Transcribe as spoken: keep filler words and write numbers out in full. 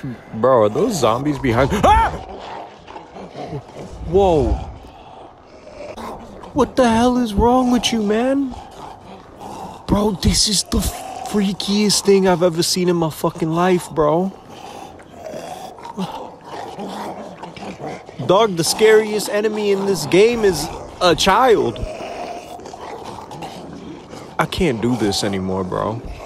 Bro, are those zombies behind? Ah! Whoa. What the hell is wrong with you, man? Bro, this is the freakiest thing I've ever seen in my fucking life, bro. Dog, the scariest enemy in this game is a child. I can't do this anymore, bro.